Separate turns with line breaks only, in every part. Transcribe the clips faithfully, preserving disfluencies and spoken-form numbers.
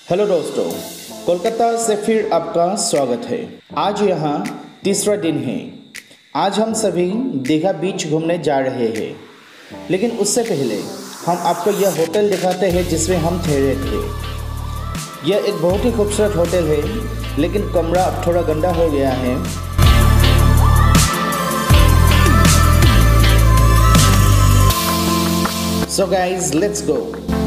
Hello दोस्तों, कोलकाता से फिर आपका स्वागत है। आज यहाँ तीसरा दिन है। आज हम सभी दीघा बीच घूमने जा रहे हैं, लेकिन उससे पहले हम आपको यह होटल दिखाते हैं जिसमें हम ठहरे थे। यह एक बहुत ही खूबसूरत होटल है, लेकिन कमरा अब थोड़ा गंदा हो गया है। So guys, let's go.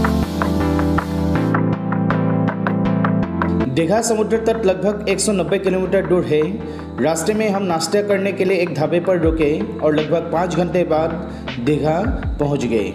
Digha समुद्र तट लगभग एक सौ नब्बे किलोमीटर दूर है। रास्ते में हम नाश्ता करने के लिए एक ढाबे पर रुके और लगभग पाँच घंटे बाद दीघा पहुंच गए।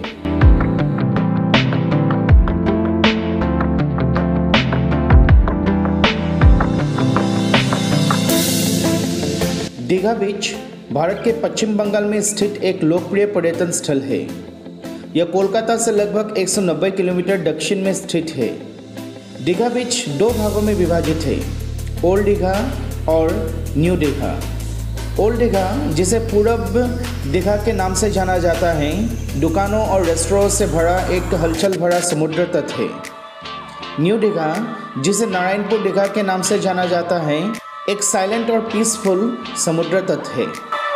दीघा बीच भारत के पश्चिम बंगाल में स्थित एक लोकप्रिय पर्यटन स्थल है। यह कोलकाता से लगभग एक सौ नब्बे किलोमीटर दक्षिण में स्थित है। दीघा बीच दो भागों में विभाजित है, ओल्ड दीघा और न्यू दीघा। ओल्ड दीघा, जिसे पूरब दीघा के नाम से जाना जाता है, दुकानों और रेस्टोरों से भरा एक हलचल भरा समुद्र तट है। न्यू दीघा, जिसे नारायणपुर दीघा के नाम से जाना जाता है, एक साइलेंट और पीसफुल समुद्र तट है।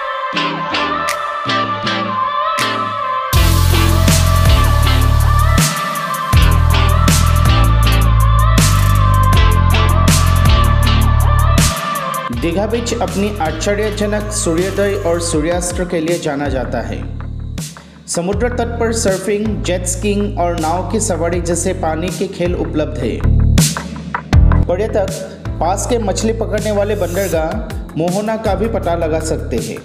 दीघा बीच अपनी आश्चर्यजनक सूर्योदय और सूर्यास्त के लिए जाना जाता है। समुद्र तट पर सर्फिंग, जेट स्कीइंग और नाव की सवारी जैसे पानी के खेल उपलब्ध है। पर्यटक पास के मछली पकड़ने वाले बंदरगाह मोहना का भी पता लगा सकते हैं।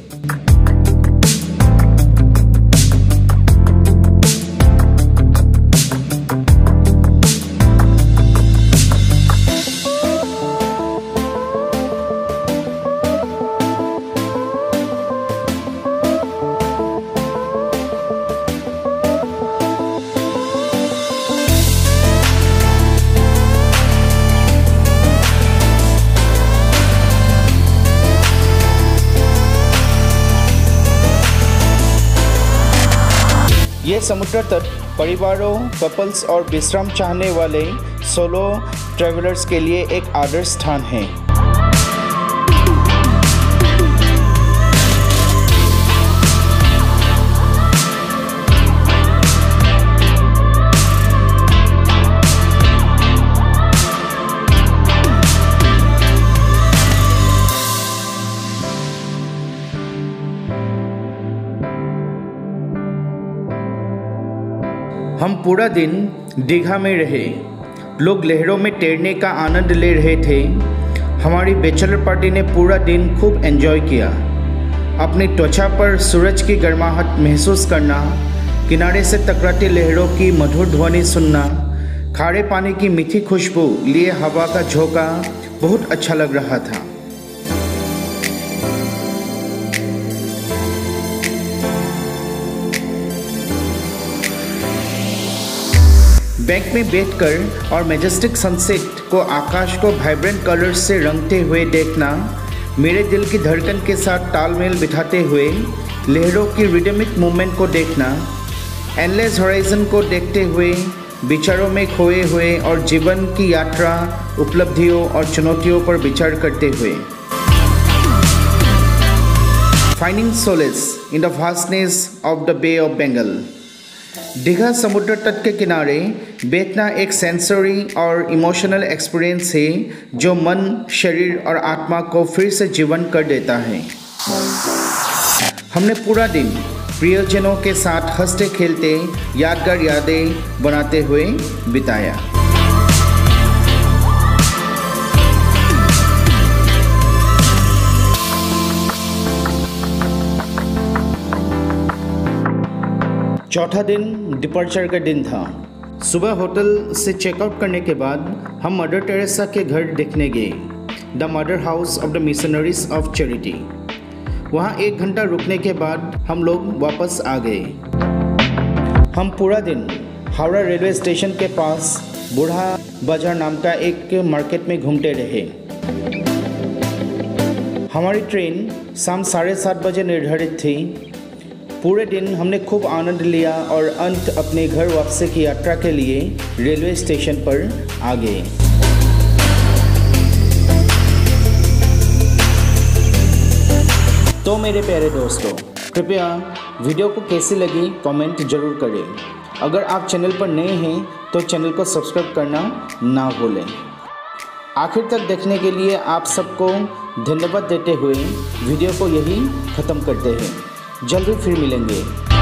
ये समुद्र तट परिवारों, कपल्स और विश्राम चाहने वाले सोलो ट्रैवलर्स के लिए एक आदर्श स्थान है। हम पूरा दिन दीघा में रहे। लोग लहरों में तैरने का आनंद ले रहे थे। हमारी बैचलर पार्टी ने पूरा दिन खूब एंजॉय किया। अपनी त्वचा पर सूरज की गर्माहट महसूस करना, किनारे से टकराती लहरों की मधुर ध्वनि सुनना, खारे पानी की मीठी खुशबू लिए हवा का झोंका बहुत अच्छा लग रहा था। बैंक में बैठकर और मैजेस्टिक सनसेट को आकाश को वाइब्रेंट कलर्स से रंगते हुए देखना, मेरे दिल की धड़कन के साथ तालमेल बिठाते हुए लहरों की रिदमिक मूवमेंट को देखना, एंडलेस हॉराइजन को देखते हुए विचारों में खोए हुए और जीवन की यात्रा, उपलब्धियों और चुनौतियों पर विचार करते हुए। Finding solace in the vastness of the Bay of Bengal. Digha समुद्र तट के किनारे बैठना एक सेंसरी और इमोशनल एक्सपीरियंस है जो मन, शरीर और आत्मा को फिर से जीवन कर देता है। हमने पूरा दिन प्रियजनों के साथ हंसते खेलते यादगार यादें बनाते हुए बिताया। चौथा दिन डिपार्चर का दिन था। सुबह होटल से चेकआउट करने के बाद हम मदर टेरेसा के घर देखने गए, the Mother House of the Missionaries of Charity. वहाँ एक घंटा रुकने के बाद हम लोग वापस आ गए। हम पूरा दिन हावड़ा रेलवे स्टेशन के पास बूढ़ा बाजार नाम का एक मार्केट में घूमते रहे। हमारी ट्रेन शाम साढ़े सात बजे निर्धारित थी। पूरे दिन हमने खूब आनंद लिया और अंत अपने घर वापसी की यात्रा के लिए रेलवे स्टेशन पर आ गए। तो मेरे प्यारे दोस्तों, कृपया वीडियो को कैसी लगी कमेंट जरूर करें। अगर आप चैनल पर नए हैं तो चैनल को सब्सक्राइब करना ना भूलें। आखिर तक देखने के लिए आप सबको धन्यवाद देते हुए वीडियो को यही ख़त्म करते हैं। जल्दी फिर मिलेंगे।